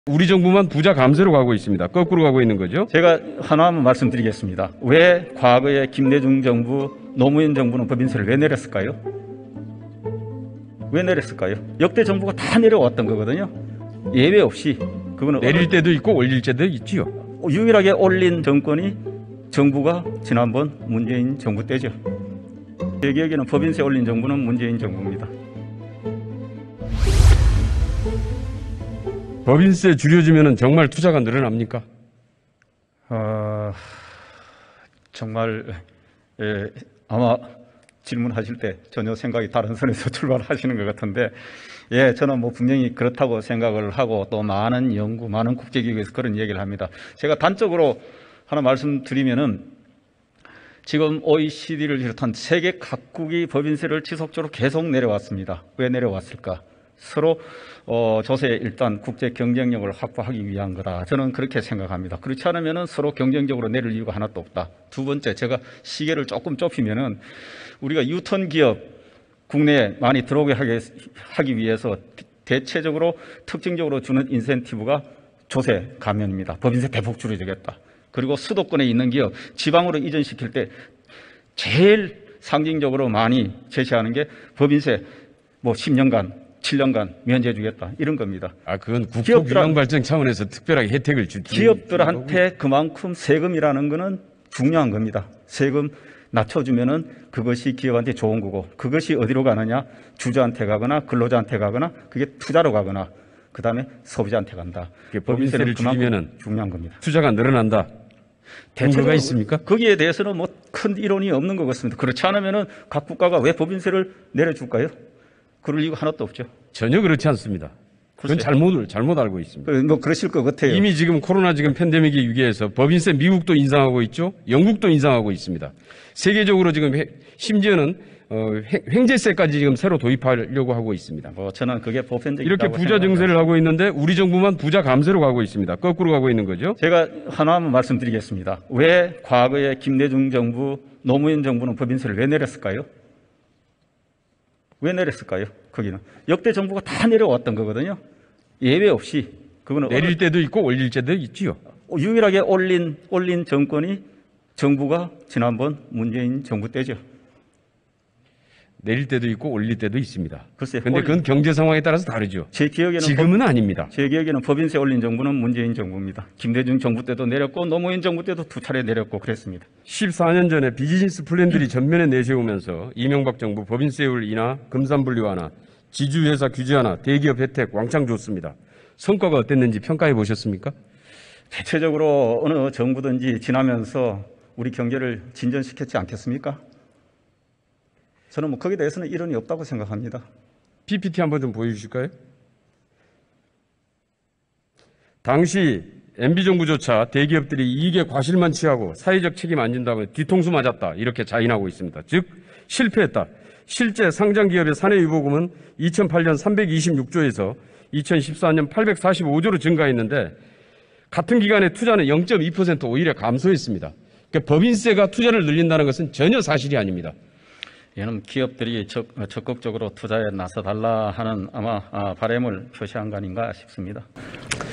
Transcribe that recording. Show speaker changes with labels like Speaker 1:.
Speaker 1: 우리 정부만 부자 감세로 가고 있습니다. 거꾸로 가고 있는 거죠.
Speaker 2: 제가 하나만 말씀드리겠습니다. 왜 과거에 김대중 정부, 노무현 정부는 법인세를 왜 내렸을까요? 왜 내렸을까요? 역대 정부가 다 내려왔던 거거든요. 예외 없이. 그거는
Speaker 1: 내릴 때도 있고 올릴 때도 있지요.
Speaker 2: 유일하게 올린 정권이 정부가 지난번 문재인 정부 때죠. 제 기억에는 법인세 올린 정부는 문재인 정부입니다.
Speaker 1: 법인세 줄여주면 정말 투자가 늘어납니까?
Speaker 2: 정말 아마 질문하실 때 전혀 생각이 다른 선에서 출발하시는 것 같은데, 저는 뭐 분명히 그렇다고 생각을 하고 또 많은 연구, 많은 국제기구에서 그런 얘기를 합니다. 제가 단적으로 하나 말씀드리면은 지금 OECD를 비롯한 세계 각국이 법인세를 지속적으로 계속 내려왔습니다. 왜 내려왔을까? 서로 조세 일단 국제 경쟁력을 확보하기 위한 거다. 저는 그렇게 생각합니다. 그렇지 않으면 서로 경쟁적으로 내릴 이유가 하나도 없다. 두 번째, 제가 시계를 조금 좁히면은 우리가 유턴 기업 국내에 많이 들어오게 하기 위해서 대체적으로 특징적으로 주는 인센티브가 조세 감면입니다. 법인세 대폭 줄여주겠다. 그리고 수도권에 있는 기업 지방으로 이전시킬 때 제일 상징적으로 많이 제시하는 게 법인세 뭐 10년간 7년간 면제해 주겠다 이런 겁니다.
Speaker 1: 그건 국토균형 발전 차원에서 특별하게 혜택을 줄
Speaker 2: 기업들한테 그만큼 세금이라는 거는 중요한 겁니다. 세금 낮춰주면은 그것이 기업한테 좋은 거고, 그것이 어디로 가느냐? 주주한테 가거나 근로자한테 가거나, 그게 투자로 가거나, 그 다음에 소비자한테 간다.
Speaker 1: 법인세를 줄이면은
Speaker 2: 중요한 겁니다.
Speaker 1: 투자가 늘어난다. 근거가 있습니까?
Speaker 2: 거기에 대해서는 뭐 큰 이론이 없는 것 같습니다. 그렇지 않으면은 각 국가가 왜 법인세를 내려줄까요? 그럴 이유가 하나도 없죠.
Speaker 1: 전혀 그렇지 않습니다. 그건 잘못 알고 있습니다.
Speaker 2: 뭐 그러실 것 같아요.
Speaker 1: 이미 지금 코로나 팬데믹의 위기에서 법인세 미국도 인상하고 있죠. 영국도 인상하고 있습니다. 세계적으로 지금 심지어는 횡재세까지 지금 새로 도입하려고 하고 있습니다.
Speaker 2: 저는 그게 보편적이라고
Speaker 1: 이렇게 부자 증세를 하고 있는데 우리 정부만 부자 감세로 가고 있습니다. 거꾸로 가고 있는 거죠.
Speaker 2: 제가 하나만 말씀드리겠습니다. 왜 과거에 김대중 정부, 노무현 정부는 법인세를 왜 내렸을까요? 왜 내렸을까요? 거기는 역대 정부가 다 내려왔던 거거든요. 예외 없이. 그거는
Speaker 1: 내릴 때도 있고 올릴 때도 있지요.
Speaker 2: 유일하게 올린 정권이 정부가 지난번 문재인 정부 때죠.
Speaker 1: 내릴 때도 있고 올릴 때도 있습니다.
Speaker 2: 글쎄요.
Speaker 1: 그런데 그건 경제 상황에 따라서 다르죠.
Speaker 2: 제 기억에는
Speaker 1: 지금은 아닙니다.
Speaker 2: 제 기억에는 법인세 올린 정부는 문재인 정부입니다. 김대중 정부 때도 내렸고 노무현 정부 때도 2차례 내렸고 그랬습니다.
Speaker 1: 14년 전에 비즈니스 플랜들이 전면에 내세우면서 이명박 정부 법인세율 인하, 금산분류 완화, 지주회사 규제 완화, 대기업 혜택 왕창 줬습니다. 성과가 어땠는지 평가해 보셨습니까?
Speaker 2: 대체적으로 어느 정부든지 지나면서 우리 경제를 진전시켰지 않겠습니까? 저는 뭐 거기에 대해서는 이론이 없다고 생각합니다.
Speaker 1: PPT 한번 좀 보여주실까요? 당시 MB정부조차 대기업들이 이익의 과실만 취하고 사회적 책임 안 진다고 뒤통수 맞았다 이렇게 자인하고 있습니다. 즉 실패했다. 실제 상장기업의 사내유보금은 2008년 326조에서 2014년 845조로 증가했는데 같은 기간에 투자는 0.2% 오히려 감소했습니다. 그러니까 법인세가 투자를 늘린다는 것은 전혀 사실이 아닙니다.
Speaker 2: 얘는 기업들이 적극적으로 투자에 나서달라 하는 아마 바람을 표시한 거 아닌가 싶습니다.